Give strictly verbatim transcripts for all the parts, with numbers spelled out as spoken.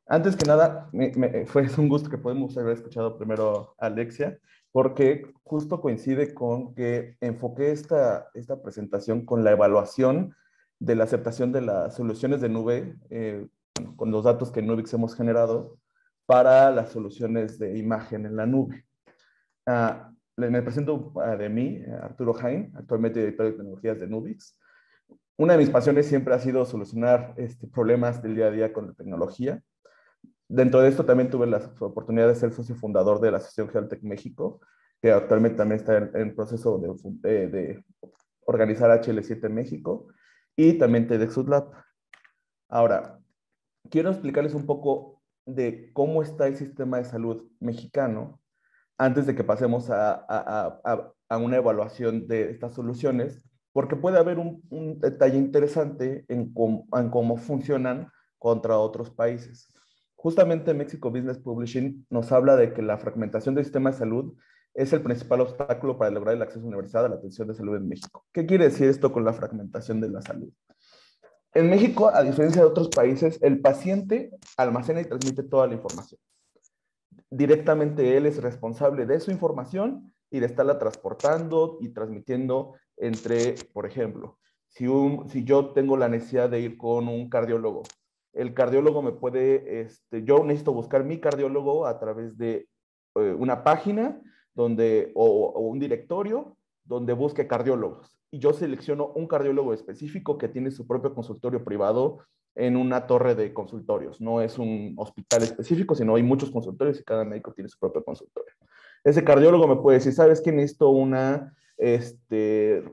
Antes que nada, me, me- fue un gusto que podemos haber escuchado primero a Alexia, porque justo coincide con que enfoqué esta, esta presentación con la evaluación de la aceptación de las soluciones de nube, eh, bueno, con los datos que en Nubix hemos generado para las soluciones de imagen en la nube. Ah, le- me presento ah, de mí, eh, Arturo Jain, actualmente director de tecnologías de Nubix. Una de mis pasiones siempre ha sido solucionar este, problemas del día a día con la tecnología. Dentro de esto también tuve la oportunidad de ser socio fundador de la Asociación Geotech México, que actualmente también está en, en proceso de, de, de, organizar H L siete en México y también TEDxUT Lab. Ahora, quiero explicarles un poco de cómo está el sistema de salud mexicano antes de que pasemos a, a, a, a una evaluación de estas soluciones, porque puede haber un, un detalle interesante en cómo, en cómo funcionan contra otros países. Justamente Mexico Business Publishing nos habla de que la fragmentación del sistema de salud es el principal obstáculo para lograr el acceso universal a la atención de salud en México. ¿Qué quiere decir esto con la fragmentación de la salud? En México, a diferencia de otros países, el paciente almacena y transmite toda la información. Directamente él es responsable de su información y de estarla transportando y transmitiendo entre, por ejemplo, si, un, si yo tengo la necesidad de ir con un cardiólogo, el cardiólogo me puede, este, yo necesito buscar mi cardiólogo a través de eh, una página donde, o, o un directorio donde busque cardiólogos. Y yo selecciono un cardiólogo específico que tiene su propio consultorio privado en una torre de consultorios. No es un hospital específico, sino hay muchos consultorios y cada médico tiene su propio consultorio. Ese cardiólogo me puede decir, ¿sabes qué? Necesito una este,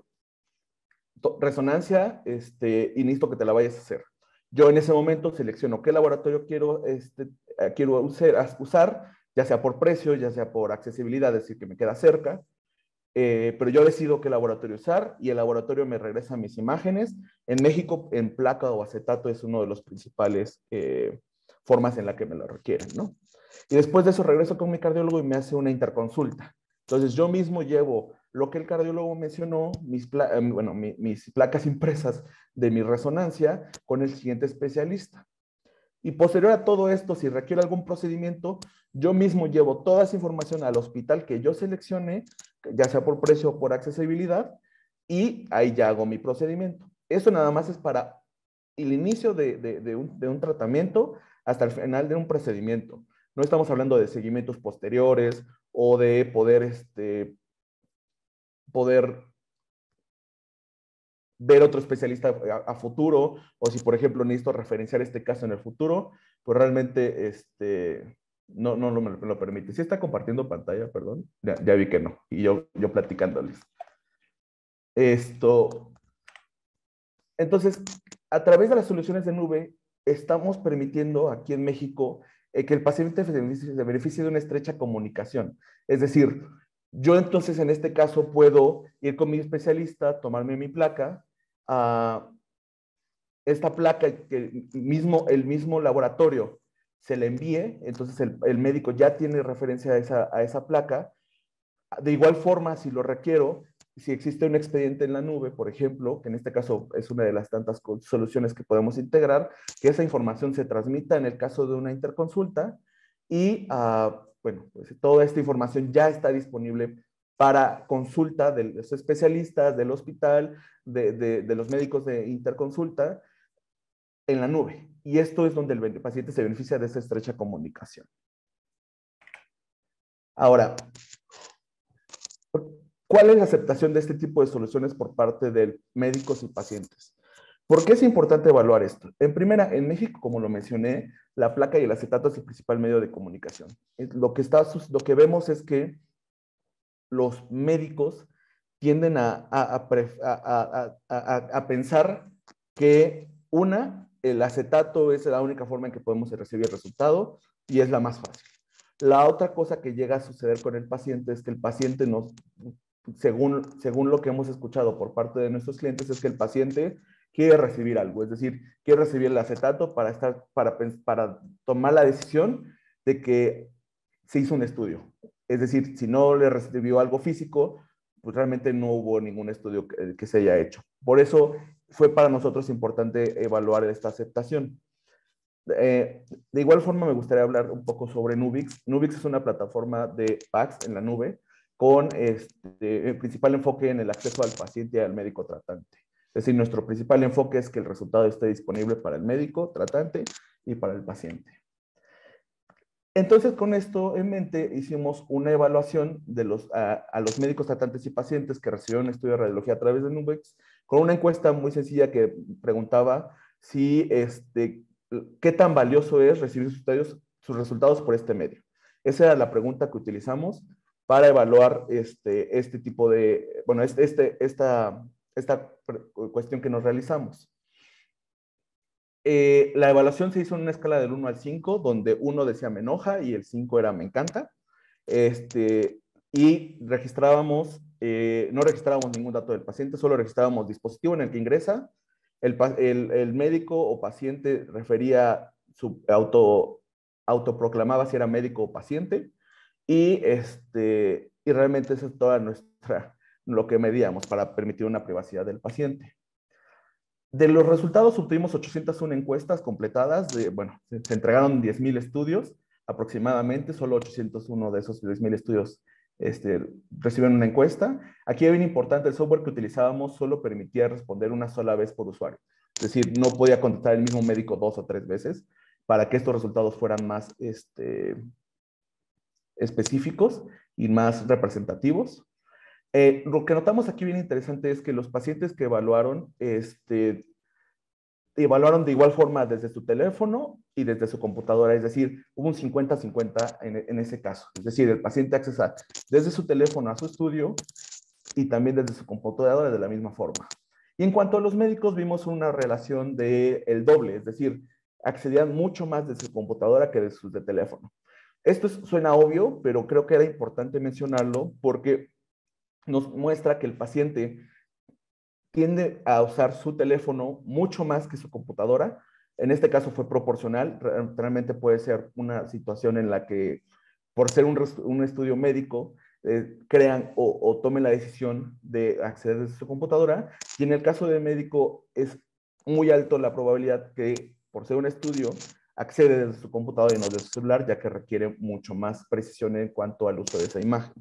resonancia este, y necesito que te la vayas a hacer. Yo en ese momento selecciono qué laboratorio quiero, este, quiero usar, usar, ya sea por precio, ya sea por accesibilidad, es decir, que me queda cerca, eh, pero yo decido qué laboratorio usar y el laboratorio me regresa mis imágenes. En México, en placa o acetato es uno de los principales eh, formas en la que me lo requieren, ¿no? Y después de eso regreso con mi cardiólogo y me hace una interconsulta. Entonces yo mismo llevo lo que el cardiólogo mencionó, mis, pla eh, bueno, mi, mis placas impresas de mi resonancia con el siguiente especialista. Y posterior a todo esto, si requiere algún procedimiento, yo mismo llevo toda esa información al hospital que yo seleccione, ya sea por precio o por accesibilidad, y ahí ya hago mi procedimiento. Eso nada más es para el inicio de, de, de, un, de un tratamiento hasta el final de un procedimiento. No estamos hablando de seguimientos posteriores o de poder, este, poder ver otro especialista a, a, futuro, o si por ejemplo necesito referenciar este caso en el futuro, pues realmente este, no, no, no me lo permite. Si está compartiendo pantalla, perdón, ya, ya vi que no, y yo, yo platicándoles. Esto, entonces, a través de las soluciones de nube, estamos permitiendo aquí en México eh, que el paciente se beneficie, se beneficie de una estrecha comunicación. Es decir, yo entonces en este caso puedo ir con mi especialista, tomarme mi placa, uh, esta placa que mismo, el mismo laboratorio se le envíe, entonces el, el médico ya tiene referencia a esa, a esa placa. De igual forma, si lo requiero, si existe un expediente en la nube, por ejemplo, que en este caso es una de las tantas soluciones que podemos integrar, que esa información se transmita en el caso de una interconsulta y, uh, bueno, pues toda esta información ya está disponible para consulta de los especialistas, del hospital, de, de, de los médicos de interconsulta, en la nube. Y esto es donde el paciente se beneficia de esa estrecha comunicación. Ahora, ¿cuál es la aceptación de este tipo de soluciones por parte de médicos y pacientes? ¿Por qué es importante evaluar esto? En primera, en México, como lo mencioné, la placa y el acetato es el principal medio de comunicación. Lo que, está, lo que vemos es que los médicos tienden a, a, a, a, a pensar que una, el acetato es la única forma en que podemos recibir el resultado y es la más fácil. La otra cosa que llega a suceder con el paciente es que el paciente nos, según, según lo que hemos escuchado por parte de nuestros clientes, es que el paciente quiere recibir algo, es decir, quiere recibir el acetato para, estar, para, para tomar la decisión de que se hizo un estudio. Es decir, si no le recibió algo físico, pues realmente no hubo ningún estudio que, que se haya hecho. Por eso fue para nosotros importante evaluar esta aceptación. Eh, de igual forma, me gustaría hablar un poco sobre Nubix. Nubix es una plataforma de PACS en la nube con este, el principal enfoque en el acceso al paciente y al médico tratante. Es decir, nuestro principal enfoque es que el resultado esté disponible para el médico tratante y para el paciente. Entonces, con esto en mente, hicimos una evaluación de los, a, a los médicos tratantes y pacientes que recibieron un estudio de radiología a través de Nubix, con una encuesta muy sencilla que preguntaba si, este, qué tan valioso es recibir sus, estudios, sus resultados por este medio. Esa era la pregunta que utilizamos para evaluar este, este tipo de, bueno, este, este, esta, esta cuestión que nos realizamos. Eh, la evaluación se hizo en una escala del uno al cinco, donde uno decía me enoja y el cinco era me encanta. Este, y registrábamos, eh, no registrábamos ningún dato del paciente, solo registrábamos dispositivo en el que ingresa, el, el, el médico o paciente refería su auto, autoproclamaba si era médico o paciente, y, este, y realmente eso es toda nuestra, lo que medíamos para permitir una privacidad del paciente. De los resultados obtuvimos ochocientas una encuestas completadas, de, bueno, se, se entregaron diez mil estudios aproximadamente, solo ochocientos uno de esos diez mil estudios este, reciben una encuesta. Aquí es bien importante, el software que utilizábamos solo permitía responder una sola vez por usuario. Es decir, no podía contestar el mismo médico dos o tres veces para que estos resultados fueran más este, específicos y más representativos. Eh, lo que notamos aquí bien interesante es que los pacientes que evaluaron, este, evaluaron de igual forma desde su teléfono y desde su computadora, es decir, hubo un cincuenta cincuenta en, en ese caso. Es decir, el paciente accesa desde su teléfono a su estudio y también desde su computadora de la misma forma. Y en cuanto a los médicos, vimos una relación del de doble, es decir, accedían mucho más de su computadora que de su de teléfono. Esto es, suena obvio, pero creo que era importante mencionarlo porque nos muestra que el paciente tiende a usar su teléfono mucho más que su computadora. En este caso fue proporcional. Realmente puede ser una situación en la que, por ser un, un estudio médico, eh, crean o, o tomen la decisión de acceder desde su computadora. Y en el caso del médico es muy alto la probabilidad que, por ser un estudio, accede desde su computadora y no desde su celular, ya que requiere mucho más precisión en cuanto al uso de esa imagen.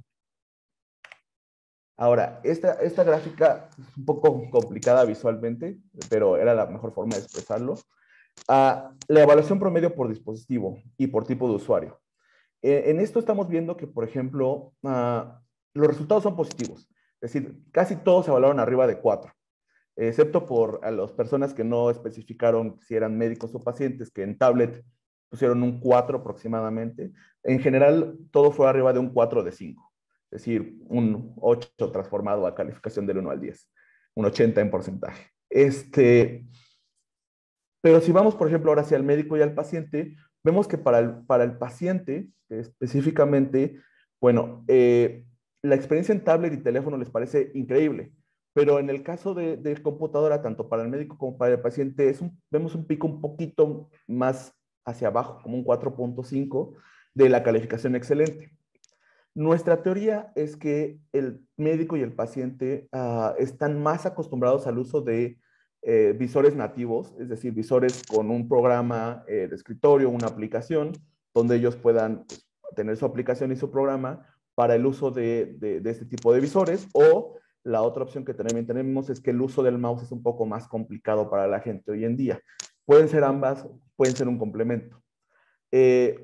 Ahora, esta, esta gráfica es un poco complicada visualmente, pero era la mejor forma de expresarlo. Uh, la evaluación promedio por dispositivo y por tipo de usuario. Eh, en esto estamos viendo que, por ejemplo, uh, los resultados son positivos. Es decir, casi todos se evaluaron arriba de cuatro, excepto por a las personas que no especificaron si eran médicos o pacientes, que en tablet pusieron un cuatro aproximadamente. En general, todo fue arriba de un cuatro de cinco. Es decir, un ocho transformado a calificación del uno al diez, un ochenta en porcentaje. Este, pero si vamos, por ejemplo, ahora hacia el médico y al paciente, vemos que para el, para el paciente, específicamente, bueno, eh, la experiencia en tablet y teléfono les parece increíble, pero en el caso de, de computadora, tanto para el médico como para el paciente, es un, vemos un pico un poquito más hacia abajo, como un cuatro punto cinco de la calificación excelente. Nuestra teoría es que el médico y el paciente uh, están más acostumbrados al uso de eh, visores nativos, es decir, visores con un programa eh, de escritorio, una aplicación, donde ellos puedan pues, tener su aplicación y su programa para el uso de, de, de este tipo de visores. O la otra opción que también tenemos es que el uso del mouse es un poco más complicado para la gente hoy en día. Pueden ser ambas, pueden ser un complemento. Eh,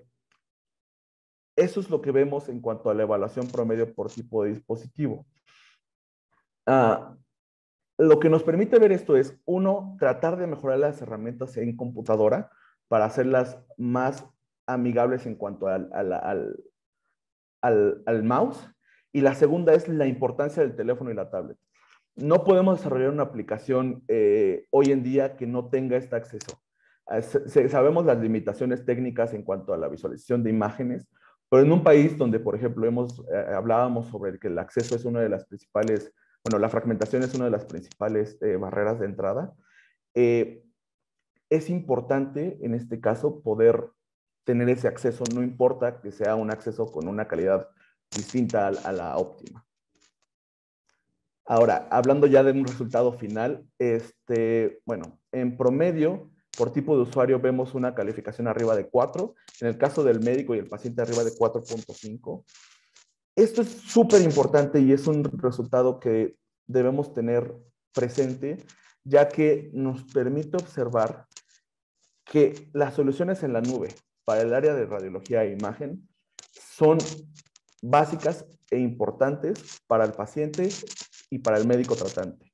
Eso es lo que vemos en cuanto a la evaluación promedio por tipo de dispositivo. Ah, lo que nos permite ver esto es, uno, tratar de mejorar las herramientas en computadora para hacerlas más amigables en cuanto al, al, al, al, al mouse. Y la segunda es la importancia del teléfono y la tablet. No podemos desarrollar una aplicación eh, hoy en día que no tenga este acceso. Sabemos las limitaciones técnicas en cuanto a la visualización de imágenes, pero en un país donde, por ejemplo, hemos, eh, hablábamos sobre que el acceso es una de las principales, bueno, la fragmentación es una de las principales eh, barreras de entrada, eh, es importante en este caso poder tener ese acceso, no importa que sea un acceso con una calidad distinta a, a la óptima. Ahora, hablando ya de un resultado final, este, bueno, en promedio, por tipo de usuario vemos una calificación arriba de cuatro, en el caso del médico y el paciente arriba de cuatro punto cinco. Esto es súper importante y es un resultado que debemos tener presente, ya que nos permite observar que las soluciones en la nube para el área de radiología e imagen son básicas e importantes para el paciente y para el médico tratante.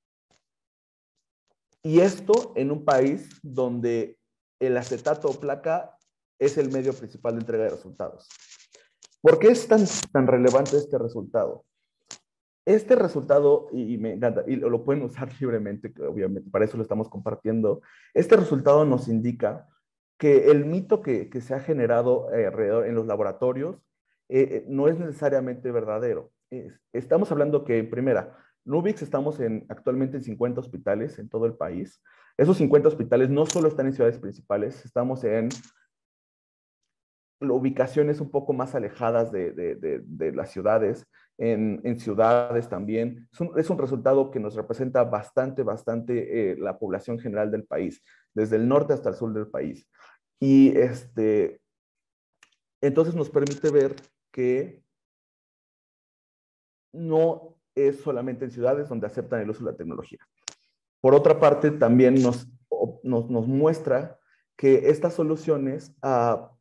Y esto en un país donde el acetato o placa es el medio principal de entrega de resultados. ¿Por qué es tan, tan relevante este resultado? Este resultado, y, y me encanta, y lo, lo pueden usar libremente, obviamente, para eso lo estamos compartiendo. Este resultado nos indica que el mito que, que se ha generado eh, alrededor en los laboratorios eh, no es necesariamente verdadero. Es, estamos hablando que, en primera, Nubix estamos en, actualmente en cincuenta hospitales en todo el país. Esos cincuenta hospitales no solo están en ciudades principales, estamos en ubicaciones un poco más alejadas de, de, de, de las ciudades, en, en, ciudades también. Es un, es un resultado que nos representa bastante, bastante eh, la población general del país, desde el norte hasta el sur del país. Y este, entonces nos permite ver que no es solamente en ciudades donde aceptan el uso de la tecnología. Por otra parte, también nos, nos, nos muestra que estas soluciones uh,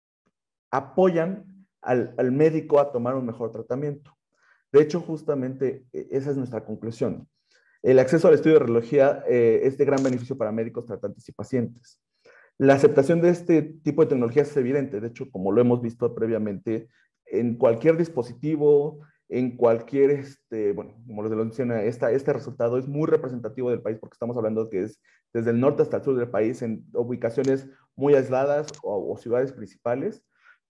apoyan al, al médico a tomar un mejor tratamiento. De hecho, justamente esa es nuestra conclusión. El acceso al estudio de radiología eh, es de gran beneficio para médicos, tratantes y pacientes. La aceptación de este tipo de tecnologías es evidente. De hecho, como lo hemos visto previamente, en cualquier dispositivo, en cualquier, este, bueno, como les menciona, esta, este resultado es muy representativo del país porque estamos hablando de que es desde el norte hasta el sur del país, en ubicaciones muy aisladas o, o ciudades principales.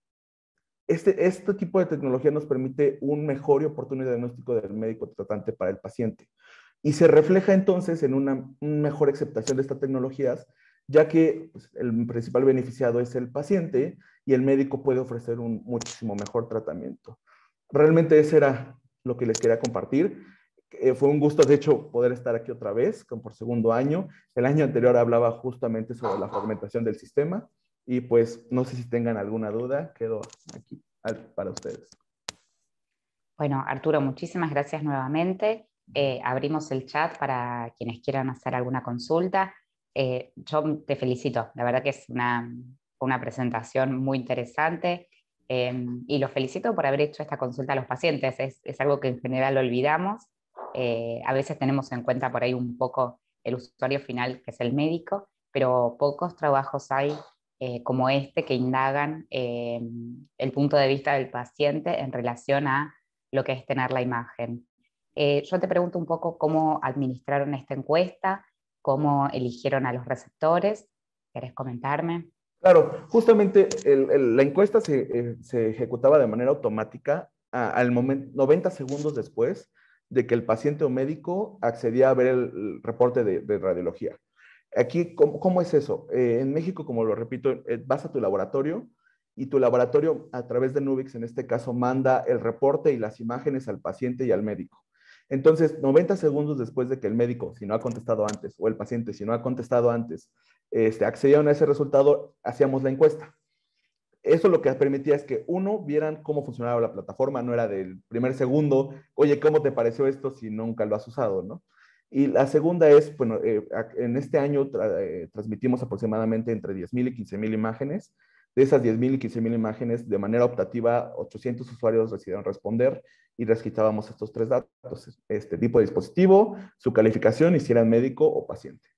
Este, este tipo de tecnología nos permite un mejor y oportuno diagnóstico del médico tratante para el paciente. Y se refleja entonces en una, una mejor aceptación de estas tecnologías, ya que pues, el principal beneficiado es el paciente y el médico puede ofrecer un muchísimo mejor tratamiento. Realmente eso era lo que les quería compartir. Eh, fue un gusto, de hecho, poder estar aquí otra vez, como por segundo año. El año anterior hablaba justamente sobre la fragmentación del sistema. Y pues no sé si tengan alguna duda, quedo aquí para ustedes. Bueno, Arturo, muchísimas gracias nuevamente. Eh, abrimos el chat para quienes quieran hacer alguna consulta. Eh, yo te felicito, la verdad que es una, una presentación muy interesante eh, y los felicito por haber hecho esta consulta a los pacientes. Es, es algo que en general olvidamos. Eh, a veces tenemos en cuenta por ahí un poco el usuario final, que es el médico, pero pocos trabajos hay Eh, como este que indagan eh, el punto de vista del paciente en relación a lo que es tener la imagen. Eh, yo te pregunto un poco cómo administraron esta encuesta, cómo eligieron a los receptores. ¿Querés comentarme? Claro, justamente el, el, la encuesta se, eh, se, ejecutaba de manera automática a, al momento, noventa segundos después de que el paciente o médico accedía a ver el, el reporte de, de radiología. Aquí, ¿cómo, cómo es eso? Eh, en México, como lo repito, eh, vas a tu laboratorio y tu laboratorio, a través de Nubix, en este caso, manda el reporte y las imágenes al paciente y al médico. Entonces, noventa segundos después de que el médico, si no ha contestado antes, o el paciente, si no ha contestado antes, este, accedieron a ese resultado, hacíamos la encuesta. Eso lo que permitía es que, uno, vieran cómo funcionaba la plataforma, no era del primer segundo, oye, ¿cómo te pareció esto si nunca lo has usado, no? Y la segunda es, bueno, eh, en este año tra eh, transmitimos aproximadamente entre diez mil y quince mil imágenes. De esas diez mil y quince mil imágenes, de manera optativa, ochocientos usuarios decidieron responder y registrábamos estos tres datos, este tipo de dispositivo, su calificación y si eran médico o paciente.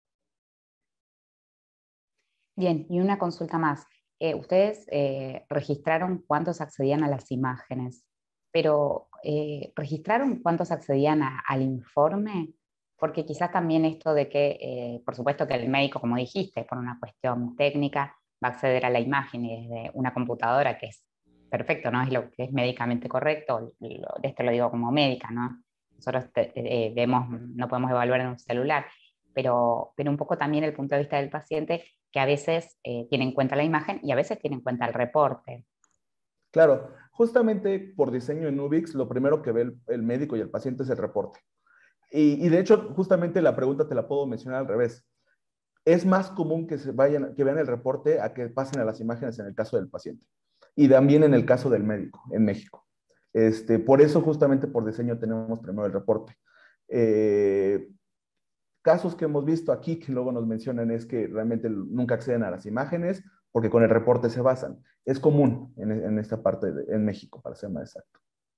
Bien, y una consulta más. Eh, ustedes eh, registraron cuántos accedían a las imágenes, pero eh, ¿registraron cuántos accedían a, al informe? Porque quizás también esto de que, eh, por supuesto que el médico, como dijiste, por una cuestión técnica, va a acceder a la imagen y desde una computadora, que es perfecto, ¿no? Es lo que es médicamente correcto, lo, esto lo digo como médica, ¿no? Nosotros te, eh, vemos, no podemos evaluar en un celular, pero, pero un poco también el punto de vista del paciente, que a veces eh, tiene en cuenta la imagen y a veces tiene en cuenta el reporte. Claro, justamente por diseño en Nubix, lo primero que ve el, el médico y el paciente es el reporte. Y, y de hecho, justamente la pregunta te la puedo mencionar al revés. Es más común que, se vayan, que vean el reporte a que pasen a las imágenes en el caso del paciente. Y también en el caso del médico, en México. Este, por eso, justamente por diseño, tenemos primero el reporte. Eh, casos que hemos visto aquí que luego nos mencionan es que realmente nunca acceden a las imágenes porque con el reporte se basan. Es común en, en esta parte de, en México, para ser más exacto.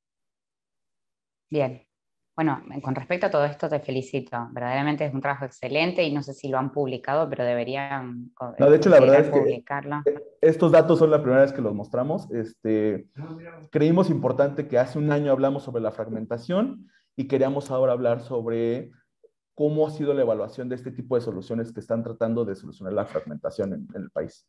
Bien. Bueno, con respecto a todo esto te felicito. Verdaderamente es un trabajo excelente y no sé si lo han publicado, pero deberían No, eh, de hecho, la verdad considerar es que publicarlo. eh, estos datos son la primera vez que los mostramos. Este, creímos importante que hace un año hablamos sobre la fragmentación y queríamos ahora hablar sobre cómo ha sido la evaluación de este tipo de soluciones que están tratando de solucionar la fragmentación en, en el país.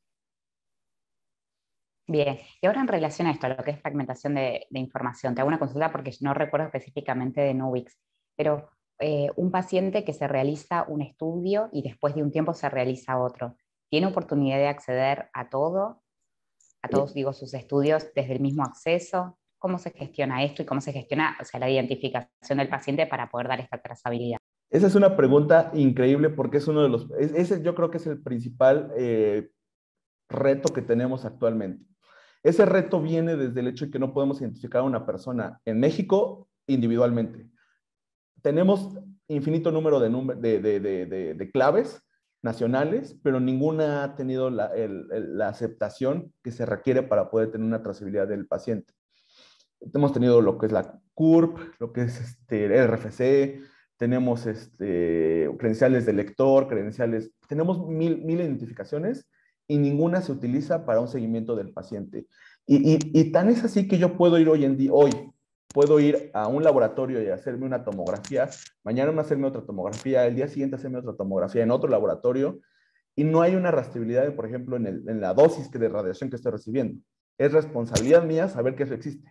Bien, y ahora en relación a esto, a lo que es fragmentación de, de información, te hago una consulta porque no recuerdo específicamente de Nubix, pero eh, un paciente que se realiza un estudio y después de un tiempo se realiza otro, ¿tiene oportunidad de acceder a todo, a todos, digo, sus estudios desde el mismo acceso? ¿Cómo se gestiona esto y cómo se gestiona, o sea, la identificación del paciente para poder dar esta trazabilidad? Esa es una pregunta increíble porque es uno de los, es, ese yo creo que es el principal eh, reto que tenemos actualmente. Ese reto viene desde el hecho de que no podemos identificar a una persona en México individualmente. Tenemos infinito número de, de, de, de, de, de claves nacionales, pero ninguna ha tenido la, el, el, la aceptación que se requiere para poder tener una trazabilidad del paciente. Hemos tenido lo que es la C U R P, lo que es este, R F C, tenemos este, credenciales de lector, credenciales, tenemos mil, mil identificaciones y ninguna se utiliza para un seguimiento del paciente. Y, y, y tan es así que yo puedo ir hoy en día, hoy, puedo ir a un laboratorio y hacerme una tomografía, mañana me hacerme otra tomografía, el día siguiente hacerme otra tomografía en otro laboratorio, y no hay una rastreabilidad, por ejemplo, en, el, en la dosis de radiación que estoy recibiendo. Es responsabilidad mía saber que eso existe.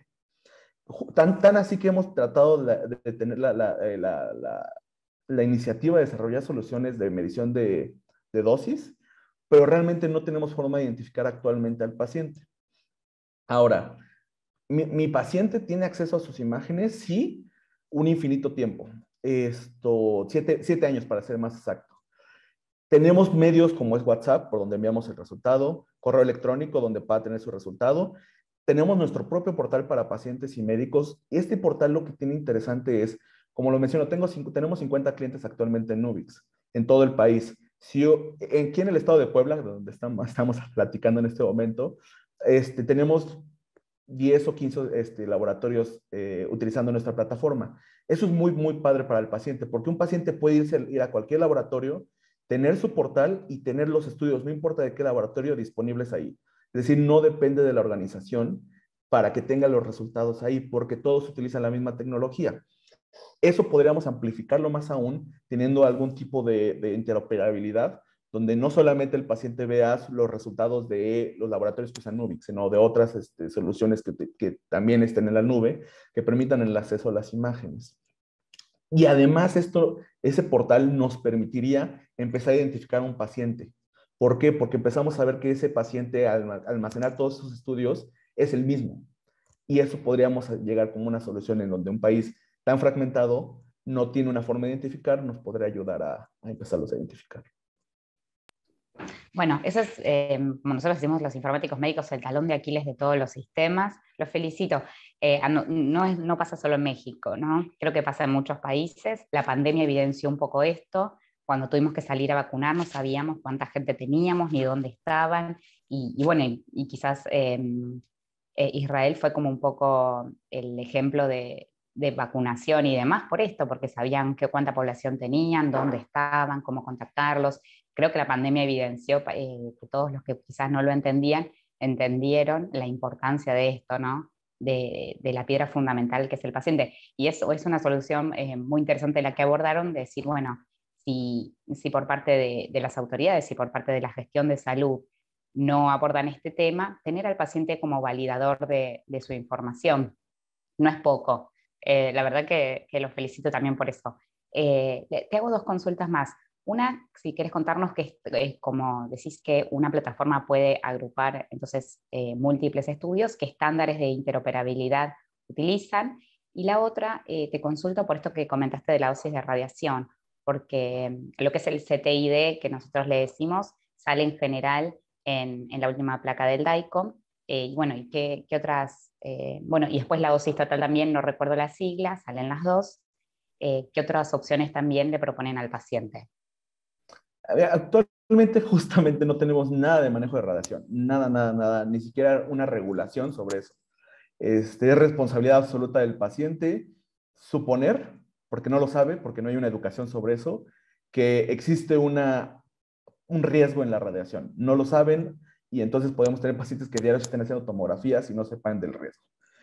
Tan, tan así que hemos tratado de, de tener la, la, la, la, la iniciativa de desarrollar soluciones de medición de, de dosis, pero realmente no tenemos forma de identificar actualmente al paciente. Ahora, mi, mi, paciente tiene acceso a sus imágenes, sí, un infinito tiempo. Esto, siete, siete años para ser más exacto. Tenemos medios como es WhatsApp, por donde enviamos el resultado, correo electrónico, donde va a tener su resultado. Tenemos nuestro propio portal para pacientes y médicos. Y este portal lo que tiene interesante es, como lo menciono, tengo cinco, tenemos cincuenta clientes actualmente en Nubix, en todo el país. Si yo, aquí en el estado de Puebla, donde estamos, estamos platicando en este momento, este, tenemos diez o quince este, laboratorios eh, utilizando nuestra plataforma. Eso es muy, muy padre para el paciente, porque un paciente puede irse, ir a cualquier laboratorio, tener su portal y tener los estudios, no importa de qué laboratorio, disponibles ahí. Es decir, no depende de la organización para que tenga los resultados ahí, porque todos utilizan la misma tecnología. Eso podríamos amplificarlo más aún teniendo algún tipo de, de interoperabilidad, donde no solamente el paciente vea los resultados de los laboratorios que usan Nubix, sino de otras este, soluciones que, que también estén en la nube, que permitan el acceso a las imágenes. Y además esto, ese portal nos permitiría empezar a identificar a un paciente. ¿Por qué? Porque empezamos a ver que ese paciente al almacenar todos sus estudios es el mismo. Y eso podríamos llegar como una solución en donde un país tan fragmentado no tiene una forma de identificar, nos podría ayudar a, a empezarlos a identificar. Bueno, eso es, eh, como nosotros decimos los informáticos médicos, el talón de Aquiles de todos los sistemas. Los felicito. Eh, no, no, es, no pasa solo en México, ¿no? Creo que pasa en muchos países. La pandemia evidenció un poco esto. Cuando tuvimos que salir a vacunar, no sabíamos cuánta gente teníamos ni dónde estaban. Y, y bueno, y, y quizás eh, eh, Israel fue como un poco el ejemplo de, de vacunación y demás por esto, porque sabían que, cuánta población tenían, dónde estaban, cómo contactarlos. Creo que la pandemia evidenció eh, que todos los que quizás no lo entendían, entendieron la importancia de esto, ¿no? De, de la piedra fundamental que es el paciente. Y eso es una solución eh, muy interesante la que abordaron, de decir, bueno, si, si por parte de, de las autoridades, si por parte de la gestión de salud no abordan este tema, tener al paciente como validador de, de su información. No es poco. Eh, la verdad que, que los felicito también por eso. Eh, te hago dos consultas más. Una, si quieres contarnos que es, es como decís que una plataforma puede agrupar entonces eh, múltiples estudios, qué estándares de interoperabilidad utilizan. Y la otra, eh, te consulto por esto que comentaste de la dosis de radiación. porque lo que es el C T I D, que nosotros le decimos, sale en general en, en la última placa del DICOM. Eh, y bueno, ¿y qué, qué otras? Eh, bueno, y después la dosis total también, no recuerdo las siglas, salen las dos. Eh, ¿qué otras opciones también le proponen al paciente? Actualmente justamente no tenemos nada de manejo de radiación, nada, nada, nada, ni siquiera una regulación sobre eso. Este, es responsabilidad absoluta del paciente suponer, porque no lo sabe, porque no hay una educación sobre eso, que existe una, un riesgo en la radiación. No lo saben y entonces podemos tener pacientes que diarios estén haciendo tomografías y no sepan del riesgo.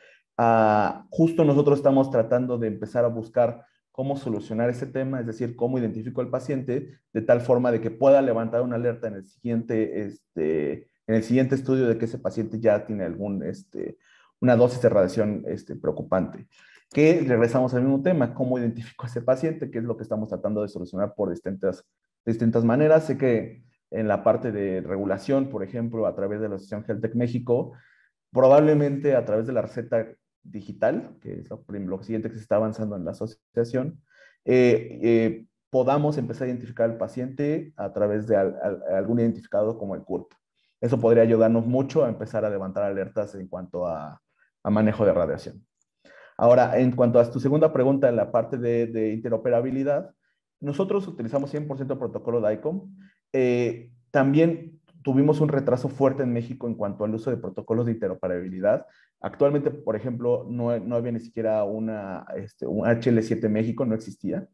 Uh, justo nosotros estamos tratando de empezar a buscar cómo solucionar ese tema, es decir, cómo identifico al paciente de tal forma de que pueda levantar una alerta en el siguiente, este, en el siguiente estudio de que ese paciente ya tiene algún, este, una dosis de radiación este, preocupante. Que regresamos al mismo tema, cómo identifico a ese paciente, que es lo que estamos tratando de solucionar por distintas, distintas maneras. Sé que en la parte de regulación, por ejemplo, a través de la Asociación HealthTech México, probablemente a través de la receta digital, que es lo, lo siguiente que se está avanzando en la asociación, eh, eh, podamos empezar a identificar al paciente a través de al, al, algún identificador como el C U R P. Eso podría ayudarnos mucho a empezar a levantar alertas en cuanto a, a manejo de radiación. Ahora, en cuanto a tu segunda pregunta en la parte de, de interoperabilidad, nosotros utilizamos cien por ciento protocolo DICOM. Eh, también tuvimos un retraso fuerte en México en cuanto al uso de protocolos de interoperabilidad. Actualmente, por ejemplo, no, no había ni siquiera una, este, un H L siete México, no existía.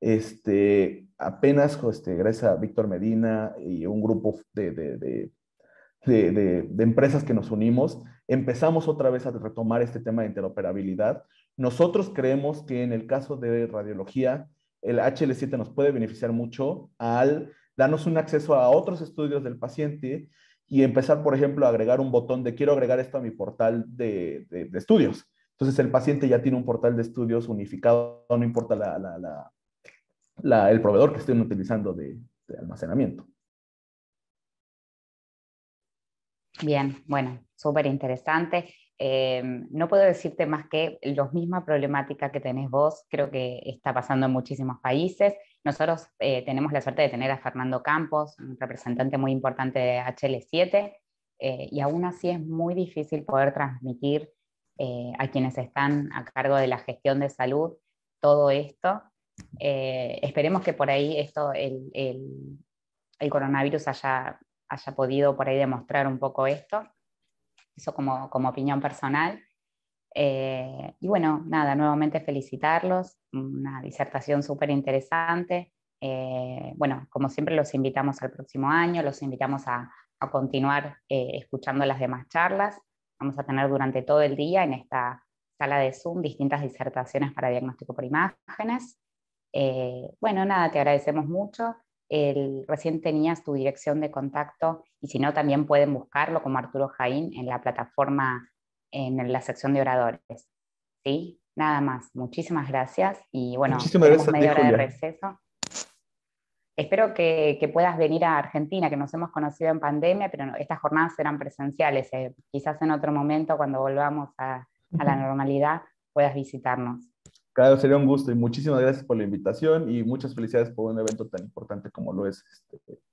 Este, apenas, este, gracias a Víctor Medina y un grupo de, de, de, de, de, de empresas que nos unimos, empezamos otra vez a retomar este tema de interoperabilidad. Nosotros creemos que en el caso de radiología, el H L siete nos puede beneficiar mucho al darnos un acceso a otros estudios del paciente y empezar, por ejemplo, a agregar un botón de quiero agregar esto a mi portal de, de, de estudios. Entonces el paciente ya tiene un portal de estudios unificado, no importa la, la, la, la, el proveedor que estén utilizando de, de almacenamiento. Bien, bueno, súper interesante. Eh, no puedo decirte más que la misma problemática que tenés vos, creo que está pasando en muchísimos países. Nosotros eh, tenemos la suerte de tener a Fernando Campos, un representante muy importante de H L siete, eh, y aún así es muy difícil poder transmitir eh, a quienes están a cargo de la gestión de salud todo esto. Eh, esperemos que por ahí esto, el, el, el coronavirus haya haya podido por ahí demostrar un poco esto, eso como, como opinión personal. Eh, y bueno, nada, nuevamente felicitarlos, una disertación súper interesante. Eh, bueno, como siempre los invitamos al próximo año, los invitamos a, a continuar eh, escuchando las demás charlas. Vamos a tener durante todo el día en esta sala de Zoom distintas disertaciones para diagnóstico por imágenes. Eh, bueno, nada, te agradecemos mucho. El, recién tenías tu dirección de contacto y si no, también pueden buscarlo como Arturo Jaín en la plataforma, en la sección de oradores. ¿Sí? Nada más. Muchísimas gracias y bueno, Muchísimas tenemos gracias a ti, media hora de Julia. receso. Espero que, que puedas venir a Argentina, que nos hemos conocido en pandemia, pero no, estas jornadas serán presenciales. Eh, quizás en otro momento, cuando volvamos a, a la normalidad, puedas visitarnos. Claro, sería un gusto y muchísimas gracias por la invitación y muchas felicidades por un evento tan importante como lo es este,